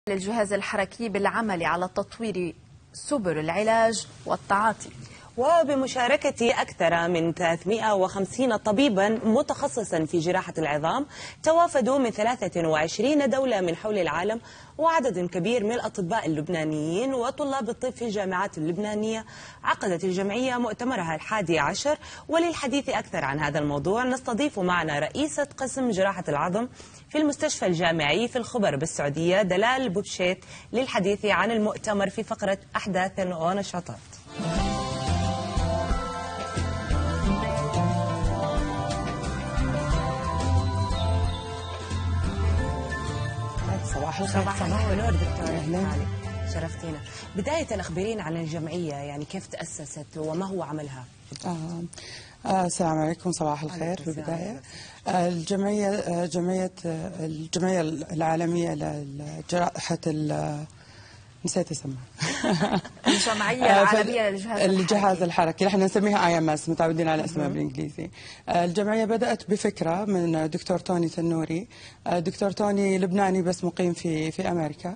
للجهاز الحركي بالعمل على تطوير سبل العلاج والتعاطي. وبمشاركة أكثر من 350 طبيبا متخصصا في جراحة العظام توافدوا من 23 دولة من حول العالم، وعدد كبير من الأطباء اللبنانيين وطلاب الطب في الجامعات اللبنانية. عقدت الجمعية مؤتمرها 11، وللحديث أكثر عن هذا الموضوع نستضيف معنا رئيسة قسم جراحة العظم في المستشفى الجامعي في الخبر بالسعودية دلال بوبشيت للحديث عن المؤتمر في فقرة أحداث ونشاطات. صباح الخير. صباح النور دكتورة، أهلا، شرفتينا. بداية أخبرينا عن الجمعية، يعني كيف تأسست وما هو عملها؟ السلام عليكم، صباح الخير. في البداية الجمعية العالمية لجراحة نسيت اسمها الجمعية العالمية للجهاز الحركي، نحن نسميها IMS، متعودين على اسمها بالانجليزي. الجمعية بدأت بفكرة من دكتور توني تنوري. دكتور توني لبناني بس مقيم في أمريكا.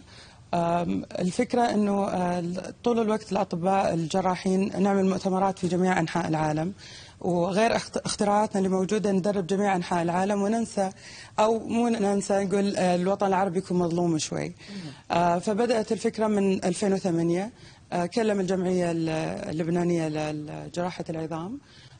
الفكرة أنه طول الوقت الأطباء الجراحين نعمل مؤتمرات في جميع أنحاء العالم، وغير اختراعاتنا اللي موجودة ندرب جميع أنحاء العالم، وننسى أو مو ننسى نقول الوطن العربي يكون مظلوم شوي. فبدأت الفكرة من 2008. كلم الجمعية اللبنانية لجراحة العظام،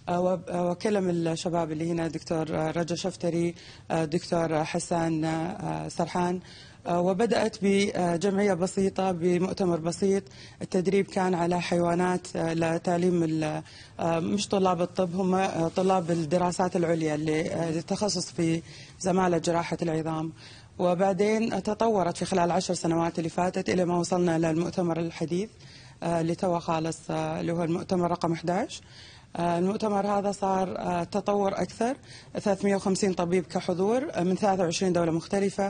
وكلم الشباب اللي هنا، دكتور رجا شفتري، دكتور حسان سرحان، وبدأت بجمعية بسيطة بمؤتمر بسيط. التدريب كان على حيوانات لتعليم مش طلاب الطب، هم طلاب الدراسات العليا اللي تخصص في زمالة جراحة العظام. وبعدين تطورت في خلال 10 سنوات اللي فاتت إلى ما وصلنا للمؤتمر الحديث اللي تو خالص، اللي هو المؤتمر رقم 11. المؤتمر هذا صار تطور أكثر، 350 طبيب كحضور من 23 دولة مختلفة.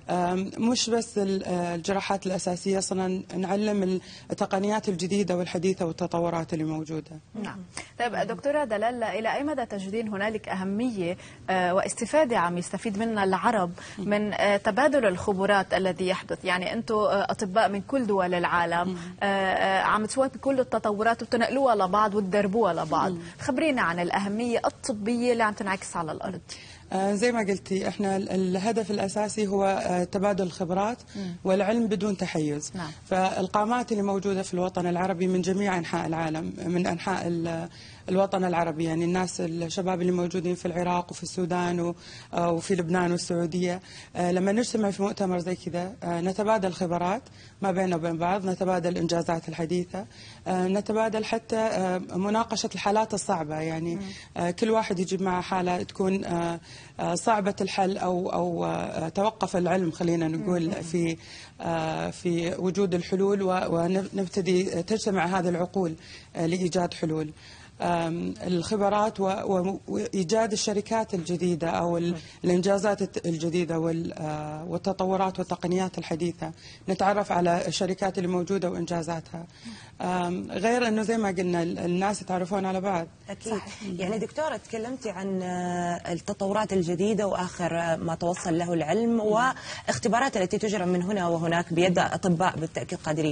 مش بس الجراحات الأساسية، صرنا نعلم التقنيات الجديدة والحديثة والتطورات اللي موجودة. نعم. طيب دكتورة دلال، إلى أي مدى تجدين هنالك أهمية واستفادة عم يستفيد منها العرب من تبادل الخبرات الذي يحدث؟ يعني أنتم أطباء من كل دول العالم عم تسووا بكل التطورات وتنقلوها لبعض وتدربوها لبعض. خبرينا عن الأهمية الطبية اللي عم تنعكس على الأرض. زي ما قلتي، احنا الهدف الاساسي هو تبادل الخبرات والعلم بدون تحيز. نعم. فالقامات اللي موجوده في الوطن العربي من جميع انحاء العالم، من انحاء الوطن العربي، يعني الشباب اللي موجودين في العراق وفي السودان وفي لبنان والسعوديه، لما نجتمع في مؤتمر زي كذا نتبادل خبرات ما بيننا وبين بعض، نتبادل الانجازات الحديثه، نتبادل حتى مناقشه الحالات الصعبه. يعني كل واحد يجيب معه حاله تكون صعبة الحل أو توقف العلم، خلينا نقول، في وجود الحلول، ونبتدي تجتمع هذه العقول لإيجاد حلول. الخبرات وإيجاد الشركات الجديدة أو الإنجازات الجديدة والتطورات والتقنيات الحديثة، نتعرف على الشركات اللي موجودة وإنجازاتها، غير أنه زي ما قلنا الناس يتعرفون على بعض. أكيد. يعني دكتورة تكلمتي عن التطورات الجديدة وآخر ما توصل له العلم واختبارات التي تجرى من هنا وهناك بيد أطباء بالتأكيد قادرين.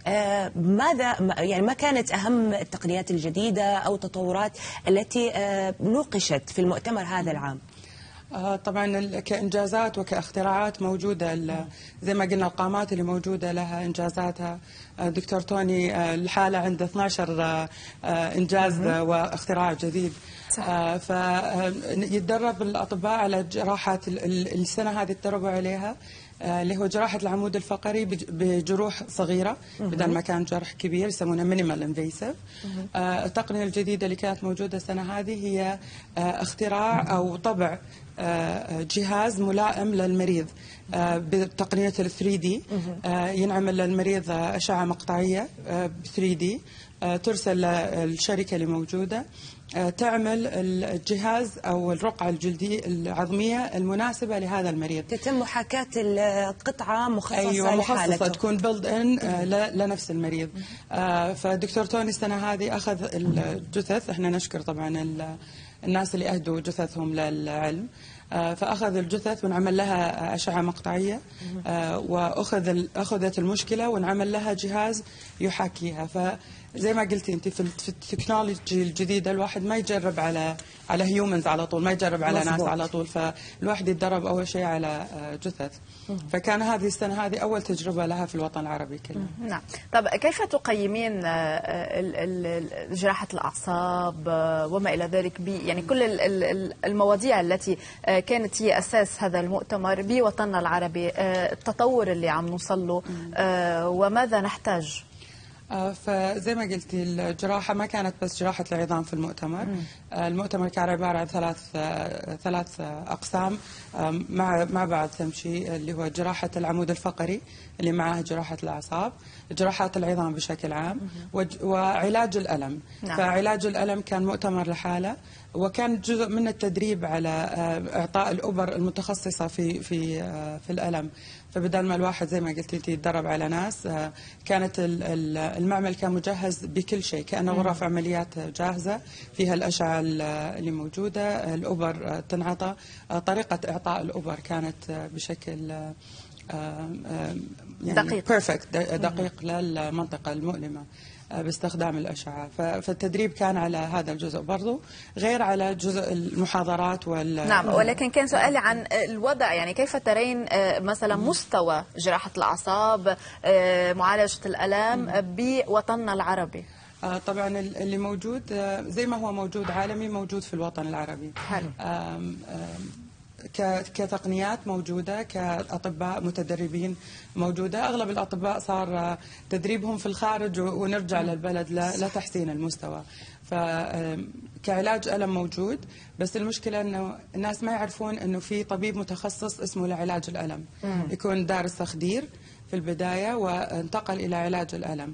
ما كانت أهم التقنيات الجديدة أو التطورات التي نوقشت في المؤتمر هذا العام؟ طبعا كإنجازات وكاختراعات موجودة، زي ما قلنا القامات اللي موجودة لها إنجازاتها. دكتور توني الحالة عنده 12 إنجاز واختراع جديد. فيتدرب الأطباء على جراحات السنة هذه تدربوا عليها، اللي هو جراحة العمود الفقري بجروح صغيرة بدل ما كان جرح كبير، يسمونه مينيمال انفيسيف. التقنية الجديدة اللي كانت موجودة السنة هذه هي اختراع أو طبع جهاز ملائم للمريض بتقنية ال 3D. ينعمل للمريض أشعة مقطعية ب 3D، ترسل للشركة اللي موجودة، تعمل الجهاز أو الرقعة الجلدية العظمية المناسبة لهذا المريض. تتم محاكاة القطعة مخصصة. أيوة، مخصصة لحالته. تكون بيلد إن لنفس المريض. فدكتور توني السنة هذه أخذ الجثث، احنا نشكر طبعا الناس اللي أهدوا جثثهم للعلم. فأخذ الجثث ونعمل لها أشعة مقطعية، وأخذت المشكلة ونعمل لها جهاز يحاكيها. فزي ما قلتي أنت في التكنولوجي الجديدة الواحد ما يجرب على هيومنز على طول، ما يجرب على ناس على طول، فالواحد يتدرب أول شيء على جثث. فكان هذه السنة هذه أول تجربة لها في الوطن العربي كله. نعم. طب كيف تقيمين جراحة الأعصاب وما إلى ذلك يعني كل المواضيع التي كانت هي أساس هذا المؤتمر بوطننا العربي، التطور اللي عم نوصل له وماذا نحتاج؟ فزي ما قلتي الجراحة ما كانت بس جراحة العظام في المؤتمر. المؤتمر كان عبارة عن ثلاث أقسام مع بعض تمشي، اللي هو جراحة العمود الفقري اللي معها جراحة الأعصاب، جراحات العظام بشكل عام، وعلاج الألم. نعم. فعلاج الألم كان مؤتمر لحاله، وكان جزء من التدريب على إعطاء الأبر المتخصصة في الألم. فبدل ما الواحد زي ما قلت انت يتدرب على ناس، كانت المعمل كان مجهز بكل شيء، كأنه غرف عمليات جاهزة فيها الأشعة اللي موجودة، الأبر تنعطى، طريقة إعطاء الأبر كانت بشكل يعني دقيق للمنطقة المؤلمة باستخدام الأشعة. فالتدريب كان على هذا الجزء برضو، غير على جزء المحاضرات نعم. ولكن كان سؤالي عن الوضع، يعني كيف ترين مثلا مستوى جراحة الأعصاب، معالجة الألم بوطننا العربي؟ طبعا اللي موجود زي ما هو موجود عالمي موجود في الوطن العربي. حلو. كتقنيات موجودة، كأطباء متدربين موجودة. أغلب الأطباء صار تدريبهم في الخارج ونرجع للبلد لتحسين المستوى. فكعلاج ألم موجود، بس المشكلة أنه الناس ما يعرفون أنه في طبيب متخصص اسمه لعلاج الألم، يكون دارس تخدير في البداية وانتقل إلى علاج الألم.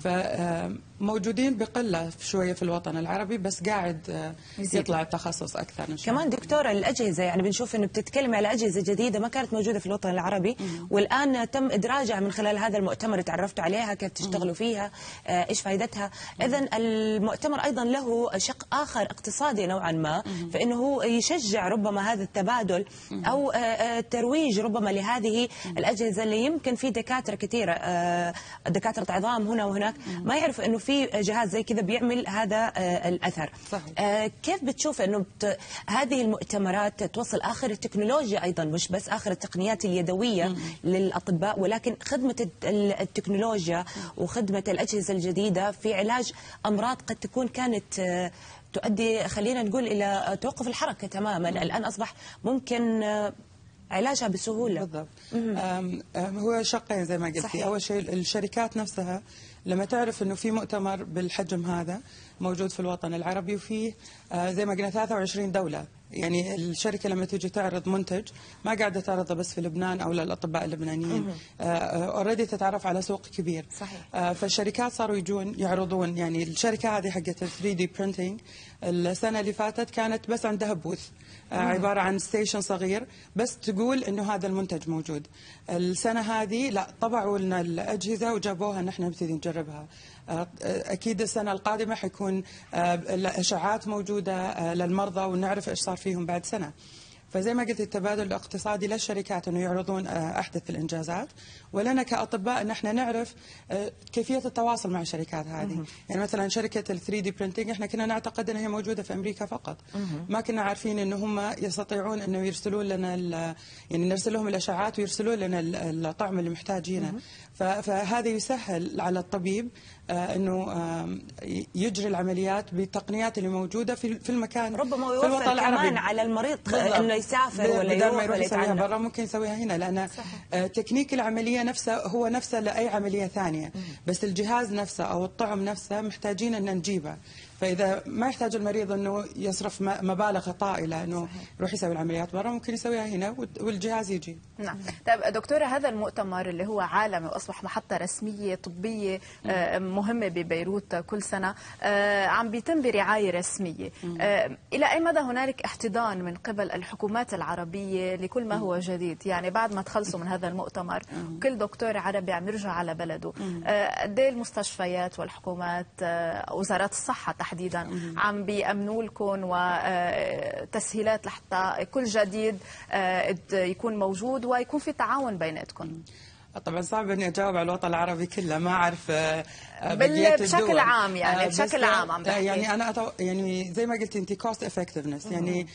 فموجودين بقلة شوية في الوطن العربي، بس قاعد يطلع التخصص أكثر إن شاء الله. كمان دكتورة الأجهزة، يعني بنشوف أنه بتتكلم على أجهزة جديدة ما كانت موجودة في الوطن العربي، والآن تم إدراجها من خلال هذا المؤتمر، تعرفتوا عليها، كيف تشتغلوا فيها، إيش فائدتها. إذن المؤتمر أيضا له شق آخر اقتصادي نوعا ما، فإنه هو يشجع ربما هذا التبادل أو ترويج ربما لهذه الأجهزة اللي يمكن في دكاترة كثيرة، دكاترة عظام هنا وهناك ما يعرفوا انه في جهاز زي كذا بيعمل هذا الاثر. صحيح. كيف بتشوف انه هذه المؤتمرات توصل اخر التكنولوجيا، ايضا مش بس اخر التقنيات اليدويه للاطباء، ولكن خدمه التكنولوجيا وخدمه الاجهزه الجديده في علاج امراض قد تكون كانت تؤدي خلينا نقول الى توقف الحركه تماما، الان اصبح ممكن علاجها بسهوله. بالضبط. هو شقين زي ما قلتي. اول شيء الشركات نفسها لما تعرف انه في مؤتمر بالحجم هذا موجود في الوطن العربي، وفيه زي ما قلنا 23 دوله، يعني الشركه لما تيجي تعرض منتج ما قاعده تعرضه بس في لبنان او للاطباء اللبنانيين، اوريدي تتعرف على سوق كبير. صحيح. فالشركات صاروا يجون يعرضون، يعني الشركه هذه حقت 3D printing السنه اللي فاتت كانت بس عندها بوث عباره عن ستيشن صغير بس تقول انه هذا المنتج موجود. السنه هذه لا، طبعوا لنا الاجهزه وجابوها ان احنا نبتدي نجربها. اكيد السنه القادمه حيكون الاشعاعات موجوده للمرضى ونعرف ايش صار فيهم بعد سنه. فزي ما قلت التبادل الاقتصادي للشركات انه يعرضون احدث الانجازات، ولنا كاطباء ان احنا نعرف كيفيه التواصل مع الشركات هذه. يعني مثلا شركه ال 3 دي برينتينج احنا كنا نعتقد انها هي موجوده في امريكا فقط، ما كنا عارفين ان هم يستطيعون انه يرسلون لنا يعني نرسل لهم الاشعاعات ويرسلون لنا الطعم اللي محتاجينه. فهذا يسهل على الطبيب انه يجري العمليات بالتقنيات اللي موجوده في المكان، ربما يوفر كمان على المريض انه يسافر ولا بدل ما يروح ولا يسويها برا ممكن يسويها هنا، لان تكنيك العمليه نفسه هو نفسه لاي عمليه ثانيه، بس الجهاز نفسه او الطعم نفسه محتاجين ان نجيبه. فاذا ما يحتاج المريض انه يصرف مبالغ طائله انه يروح يسوي العمليات برا، ممكن يسويها هنا والجهاز يجي. نعم. طيب دكتوره، هذا المؤتمر اللي هو عالمي واصبح محطه رسميه طبيه مهمه ببيروت كل سنه، عم بيتم برعايه رسميه، الى اي مدى هنالك احتضان من قبل الحكومات العربيه لكل ما هو جديد؟ يعني بعد ما تخلصوا من هذا المؤتمر كل دكتور عربي عم يرجع على بلده، قد ايه المستشفيات والحكومات، وزارات الصحه تحديدا عم بيأمنوا لكم وتسهيلات لحتى كل جديد يكون موجود ويكون في تعاون بيناتكم؟ طبعا صعب اني اجاوب على الوطن العربي كله، ما اعرف بقيه الدول بشكل عام، يعني بشكل عام عم بحكي. يعني انا يعني زي ما قلت انت كوست افكتفنس، يعني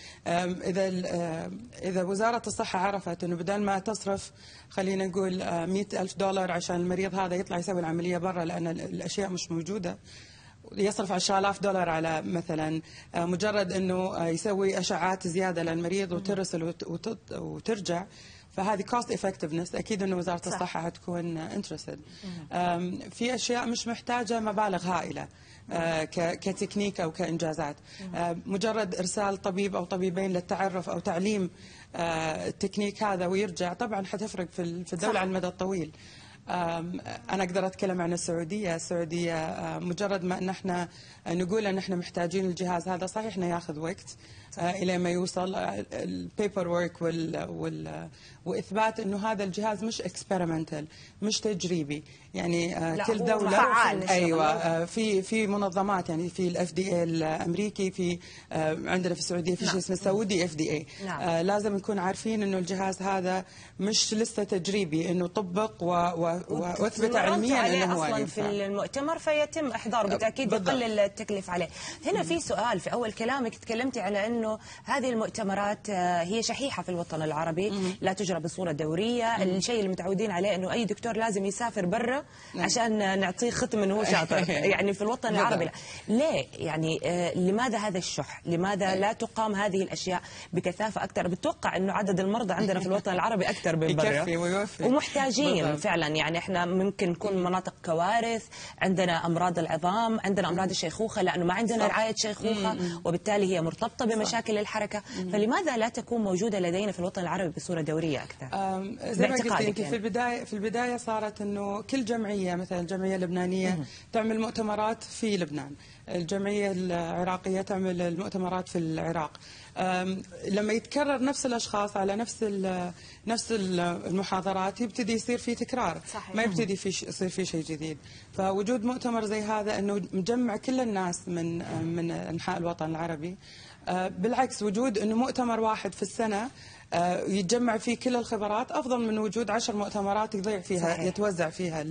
اذا وزاره الصحه عرفت انه بدل ما تصرف خلينا نقول $100,000 عشان المريض هذا يطلع يسوي العمليه برا لان الاشياء مش موجوده، يصرف $10,000 على مثلا مجرد انه يسوي اشعات زياده للمريض وترسل وترجع، فهذه كوست افكتفنس اكيد انه وزاره الصحه حتكون انترستد. في اشياء مش محتاجه مبالغ هائله كتكنيك او كانجازات، مجرد ارسال طبيب او طبيبين للتعرف او تعليم التكنيك هذا ويرجع، طبعا حتفرق في الدوله على المدى الطويل. أنا أقدر أتكلم عن السعودية. مجرد ما أن احنا نقول أن احنا محتاجين الجهاز هذا، صحيح إنه ياخذ وقت إلى ما يوصل البيبر وورك وإثبات إنه هذا الجهاز مش اكسبيرمنتال، مش تجريبي، يعني كل دولة فعال. أيوة في منظمات، يعني في الاف دي اي الأمريكي، في عندنا في السعودية في شيء اسمه السعودي اف دي اي. لازم نكون عارفين إنه الجهاز هذا مش لسه تجريبي، إنه طبق واثبت علميا انه هو اصلا في المؤتمر فيتم احضاره، بالتاكيد يقلل التكليف عليه. هنا في سؤال، في اول كلامك تكلمتي على انه هذه المؤتمرات هي شحيحه في الوطن العربي، لا تجرى بصوره دوريه، الشيء اللي متعودين عليه انه اي دكتور لازم يسافر برا عشان نعطيه ختم انه هو شاطر. يعني في الوطن العربي لا. ليه يعني لماذا هذا الشح؟ لماذا لا تقام هذه الاشياء بكثافه اكثر؟ بتوقع انه عدد المرضى عندنا في الوطن العربي اكثر من برا، يكفي ويوفي ومحتاجين فعلا. يعني احنا ممكن نكون مناطق كوارث، عندنا امراض العظام، عندنا امراض الشيخوخه، لانه ما عندنا رعايه شيخوخه وبالتالي هي مرتبطه بمشاكل الحركه. فلماذا لا تكون موجوده لدينا في الوطن العربي بصوره دوريه اكثر؟ زي ما قلت انت في البدايه صارت انه كل جمعيه، مثلا الجمعيه اللبنانيه تعمل مؤتمرات في لبنان، الجمعيه العراقيه تعمل المؤتمرات في العراق. لما يتكرر نفس الاشخاص على نفس المحاضرات يبتدي يصير في تكرار. صحيح. ما يبتدي يصير في شيء جديد. فوجود مؤتمر زي هذا انه مجمع كل الناس من انحاء الوطن العربي، بالعكس وجود انه مؤتمر واحد في السنه يتجمع فيه كل الخبرات افضل من وجود 10 مؤتمرات يضيع فيها. صحيح. يتوزع فيها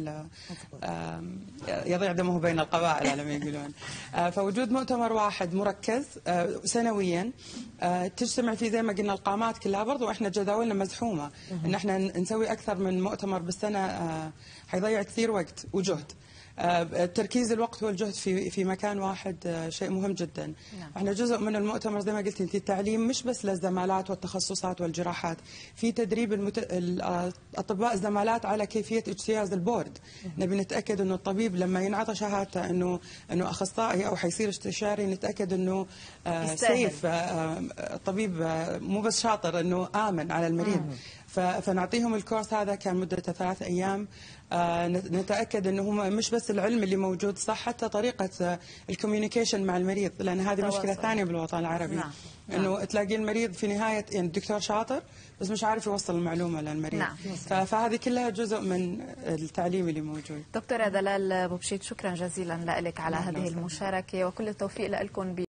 يضيع دمه بين القبائل على ما يقولون. فوجود مؤتمر واحد مركز سنويا تجتمع فيه زي ما قلنا القامات كلها. برضو احنا جداولنا مزحومه، ان احنا نسوي اكثر من مؤتمر بالسنه حيضيع كثير وقت وجهد. تركيز الوقت والجهد في مكان واحد شيء مهم جدا. نعم. احنا جزء من المؤتمر زي ما قلت انت التعليم مش بس للزمالات والتخصصات والجراحات، في تدريب الاطباء الزمالات على كيفيه اجتياز البورد. نبي نتاكد انه الطبيب لما ينعطى شهادته انه اخصائي او حيصير استشاري، نتاكد انه سيف الطبيب مو بس شاطر، انه امن على المريض. فنعطيهم الكورس هذا، كان مدته 3 أيام. نتأكد أنه هم مش بس العلم اللي موجود، صح حتى طريقة الكوميونيكيشن مع المريض، لأن هذه مشكلة ثانية بالوطن العربي. نعم. أنه تلاقي المريض في نهاية، يعني الدكتور شاطر بس مش عارف يوصل المعلومة للمريض. نعم. فهذه كلها جزء من التعليم اللي موجود. دكتورة دلال بوبشيت، شكرا جزيلا لك على هذه المشاركة، وكل التوفيق لكم.